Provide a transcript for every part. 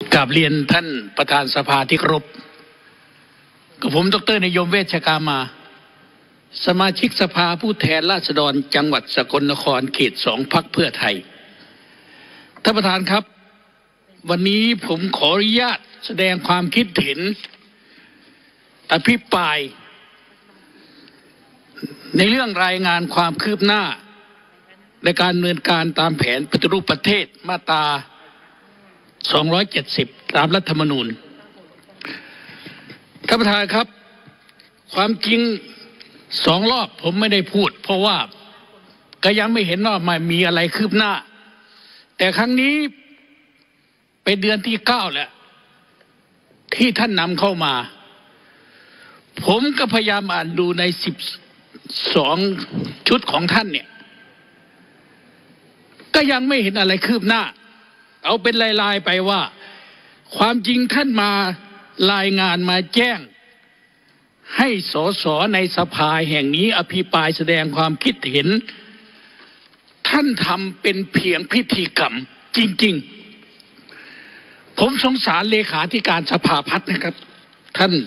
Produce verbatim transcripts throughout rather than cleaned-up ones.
กราบเรียนท่านประธานสภาที่เคารพกับผมดร.นิยมเวชกามาสมาชิกสภาผู้แทนราษฎรจังหวัดสกลนครเขตสองพรรคเพื่อไทยท่านประธานครับวันนี้ผมขออนุญาตแสดงความคิดเห็นอภิปรายในเรื่องรายงานความคืบหน้าในการดำเนินการตามแผนปฏิรูปประเทศมาตราสองร้อยเจ็ดสิบตามรัฐธรรมนูญท่านประธานครับความจริงสองรอบผมไม่ได้พูดเพราะว่าก็ยังไม่เห็นว่ามันมีอะไรคืบหน้าแต่ครั้งนี้เป็นเดือนที่เก้าแล้วที่ท่านนำเข้ามาผมก็พยายามอ่านดูในสิบสองชุดของท่านเนี่ยก็ยังไม่เห็นอะไรคืบหน้าเอาเป็นลายๆไปว่าความจริงท่านมารายงานมาแจ้งให้สสในสภาแห่งนี้อภิปรายแสดงความคิดเห็นท่านทำเป็นเพียงพิธีกรรมจริงๆผมสงสารเลขาธิการสภาพัฒน์นะครับท่าน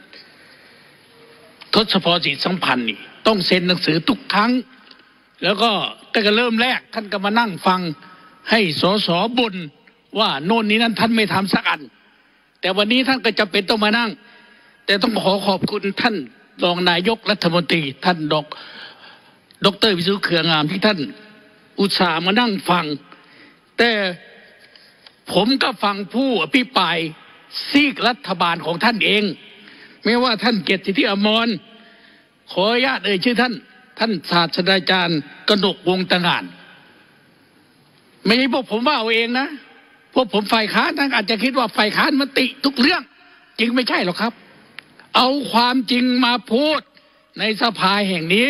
ทศพรศรีสัมพันธ์นี่ต้องเซ็นหนังสือทุกครั้งแล้วก็ตั้งแต่เริ่มแรกท่านก็มานั่งฟังให้สสบ่นว่าโน่นนี้นั้นท่านไม่ทำสักอันแต่วันนี้ท่านก็จำเป็นต้องมานั่งแต่ต้องขอขอบคุณท่านรองนายกรัฐมนตรีท่านดอกดร.วิษณุเครืองามที่ท่านอุตส่าห์มานั่งฟังแต่ผมก็ฟังผู้อภิปรายซีกรัฐบาลของท่านเองไม่ว่าท่านเกียรติสิทธิอมรขออนุญาตเอ่ยชื่อท่านท่านศาสตราจารย์กนกวงศ์ตะงานไม่ใช่พวกผมว่าเอาเองนะพวกผมฝ่ายค้านท่านอาจจะคิดว่าฝ่ายค้านมันติทุกเรื่องจริงไม่ใช่หรอกครับเอาความจริงมาพูดในสภาแห่งนี้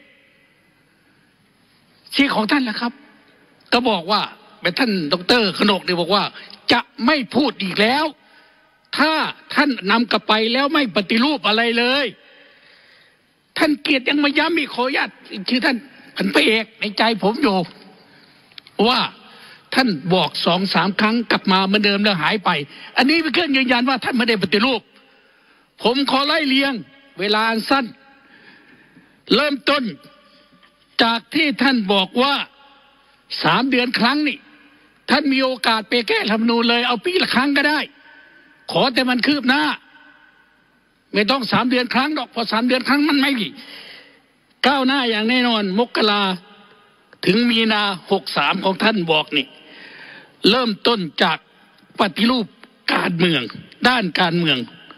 ที่ของท่านแหละครับก็บอกว่าเป็นท่านดร.กนกเนี่ยบอกว่าจะไม่พูดอีกแล้วถ้าท่านนำกลับไปแล้วไม่ปฏิรูปอะไรเลยท่านเกียรติยังมาย้ำอีกขออนุญาตชื่อท่านพันพระเอกในใจผมอยู่ว่าท่านบอกสองสามครั้งกลับมาเหมือนเดิมแล้วหายไปอันนี้เป็นเครื่องยืนยันว่าท่านไม่ได้ปฏิรูปผมขอไล่เลียงเวลาอันสั้นเริ่มต้นจากที่ท่านบอกว่าสามเดือนครั้งนี่ท่านมีโอกาสไปแก้รัฐธรรมนูญเลยเอาปีละครั้งก็ได้ขอแต่มันคืบหน้าไม่ต้องสามเดือนครั้งดอกพอสามเดือนครั้งมันไม่ก้าวหน้าอย่างแน่นอนมกราถึงมีนาหกสามของท่านบอกนี่เริ่มต้นจากปฏิรูปการเมืองด้านการเมือง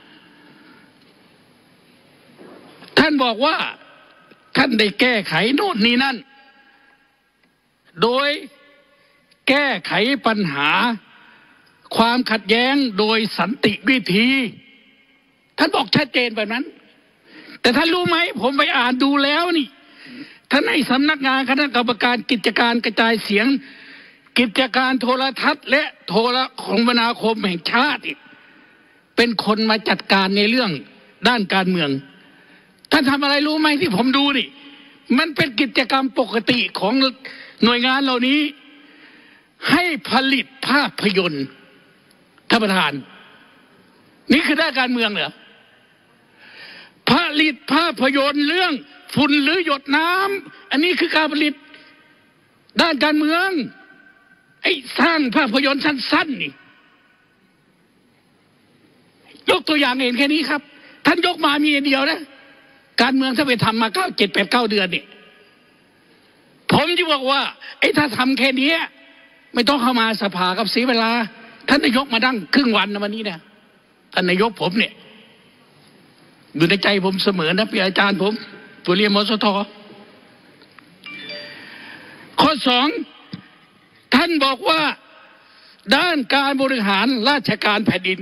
ท่านบอกว่าท่านได้แก้ไขโน่นนี่นั่นโดยแก้ไขปัญหาความขัดแย้งโดยสันติวิธีท่านบอกชัดเจนแบบนั้นแต่ท่านรู้ไหมผมไปอ่านดูแล้วนี่ท่านให้สำนักงานคณะกรรมการกิจการกระจายเสียงกิจการโทรทัศน์และโทรคมนาคมแห่งชาติเป็นคนมาจัดการในเรื่องด้านการเมืองท่านทำอะไรรู้ไหมที่ผมดูนี่มันเป็นกิจกรรมปกติของหน่วยงานเหล่านี้ให้ผลิตภาพยนตร์ท่านประธานนี่คือด้านการเมืองเหรอผลิตภาพยนตร์เรื่องฝุ่นหรือหยดน้ำอันนี้คือการผลิตด้านการเมืองไอ้สร้างภาพยนตร์สั้นๆนี่ยกตัวอย่างเห็นแค่นี้ครับท่านยกมามีเดียวนะการเมืองถ้าไปทำมาเก้าเจ็ดแปดเก้าเดือนนี่ผมจะบอกว่าไอ้ถ้าทำแค่นี้ไม่ต้องเข้ามาสภากับเสียเวลาท่านนายกมาดั้งครึ่งวันนะวันนี้เนี่ยท่านนายกผมเนี่ยอยู่ในใจผมเสมอนะพี่อาจารย์ผมตัวเรียนมสทข้อสองท่านบอกว่าด้านการบริหารราชการแผ่นดิน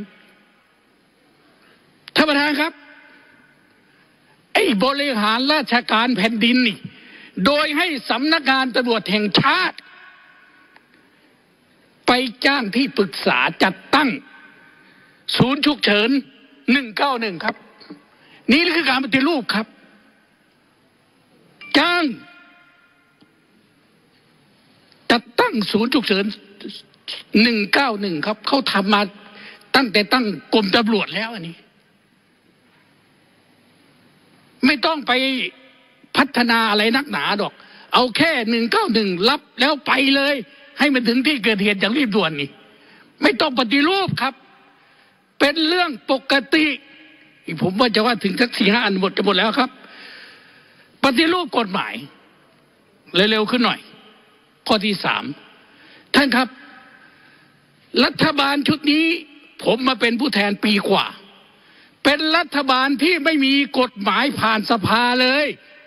ท่านประธานครับไอ้บริหารราชการแผ่นดินนี่โดยให้สำนักงานตำรวจแห่งชาติไปจ้างที่ปรึกษาจัดตั้งศูนย์ฉุกเฉินหนึ่งเก้าหนึ่งครับนี่คือการปฏิรูปครับจ้างจัดตั้งศูนย์ฉุกเฉินหนึ่งเก้าหนึ่งครับเขาทำมาตั้งแต่ตั้งกรมตำรวจแล้วอันนี้ไม่ต้องไปพัฒนาอะไรนักหนาดอกเอาแค่หนึ่งเก้าหนึ่งรับแล้วไปเลยให้มันถึงที่เกิดเหตุอย่างรีบด่วนนี่ไม่ต้องปฏิรูปครับเป็นเรื่องปกติผมว่าจะว่าถึงสักสี่ห้าอันหมดจะหมดแล้วครับปฏิรูปกฎหมายเร็วๆขึ้นหน่อยข้อที่สามท่านครับรัฐบาลชุดนี้ผมมาเป็นผู้แทนปีกว่าเป็นรัฐบาลที่ไม่มีกฎหมายผ่านสภาเลย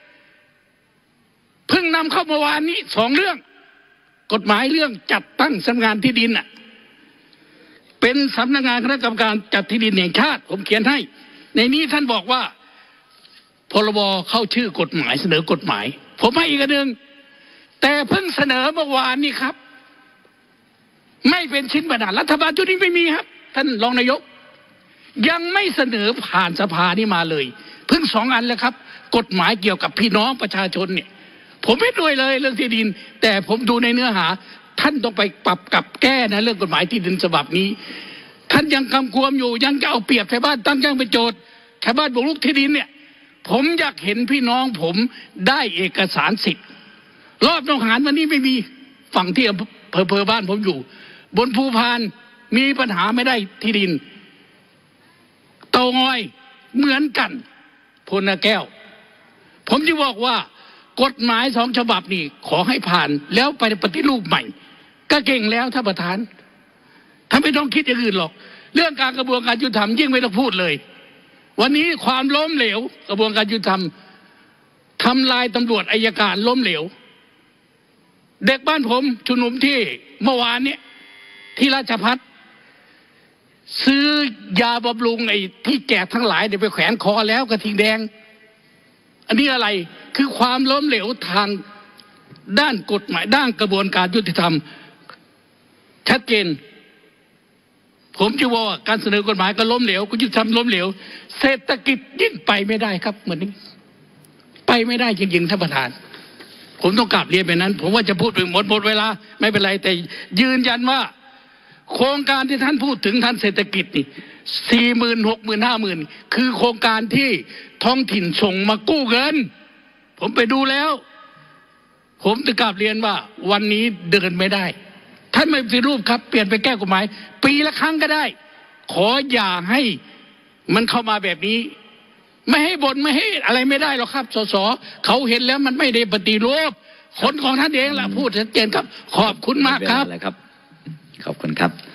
เพิ่งนำเข้าเมื่อวานนี้สองเรื่องกฎหมายเรื่องจัดตั้งสำนักงานที่ดินน่ะเป็นสำนักงานคณะกรรมการจัดที่ดินแห่งชาติผมเขียนให้ในนี้ท่านบอกว่าพรบเข้าชื่อกฎหมายเสนอกฎหมายผมให้อีกอันหนึ่งแต่เพิ่งเสนอเมื่อวานนี้ครับไม่เป็นชิ้นเป็นอันรัฐบาลชุดนี้ไม่มีครับท่านรองนายกยังไม่เสนอผ่านสภานี่มาเลยเพิ่งสองอันแล้วครับกฎหมายเกี่ยวกับพี่น้องประชาชนเนี่ยผมไม่ด้วยเลยเรื่องที่ดินแต่ผมดูในเนื้อหาท่านต้องไปปรับกับแก้นะเรื่องกฎหมายที่ดินฉบับนี้ท่านยังกำกวมอยู่ยังจะเอาเปรียบชาวบ้านตั้งแจ้งเป็นโจทย์ชาวบ้านบุกรุกที่ดินเนี่ยผมอยากเห็นพี่น้องผมได้เอกสารสิทธิ์รอบหนองหานวันนี้ไม่มีฝั่งที่อำเภอบ้านผมอยู่บนภูพานมีปัญหาไม่ได้ที่ดินเตางอยเหมือนกันพลนาแก้วผมจะบอกว่ากฎหมายสองฉบับนี่ขอให้ผ่านแล้วไปปฏิรูปใหม่ก็เก่งแล้วท่านประธานท่านไม่ต้องคิดอย่างอื่นหรอกเรื่องการกระบวนการยุติธรรมยิ่งไม่ต้องพูดเลยวันนี้ความล้มเหลวกระบวนการยุติธรรมทำลายตำรวจอัยการล้มเหลวเด็กบ้านผมชุมนุมที่เมื่อวานนี้ที่ราชภัฏซื้อยาบำรุงไอ้ที่แจกทั้งหลายเดี๋ยวไปแขวนคอแล้วกระทิงแดงอันนี้อะไรคือความล้มเหลวทางด้านกฎหมายด้านกระบวนการยุติธรรมชัดเจนผมจะว่าการเสนอกฎหมายก็ล้มเหลวก็ยุติธรรมล้มเหลวเศรษฐกิจยิ่งไปไม่ได้ครับเหมือนนี้ไปไม่ได้จริงๆท่านประธานผมต้องกลับเรียนไปนั้นผมว่าจะพูดถึงหมดหมดเวลาไม่เป็นไรแต่ยืนยันว่าโครงการที่ท่านพูดถึงท่านเศรษฐกิจนี่สี่หมื่นหกหมื่นห้าหมื่นคือโครงการที่ท้องถิ่นส่งมากู้เงินผมไปดูแล้วผมจะกลับเรียนว่าวันนี้เดินไม่ได้ท่านไม่ปฏิรูปครับเปลี่ยนไปแก้กฎหมายปีละครั้งก็ได้ขออย่าให้มันเข้ามาแบบนี้ไม่ให้บ่นไม่ให้อะไรไม่ได้หรอกครับสสเขาเห็นแล้วมันไม่ได้ปฏิรูปคนของท่านเองแหละพูดชัดเจนครับขอบคุณมากครับขอบคุณครับ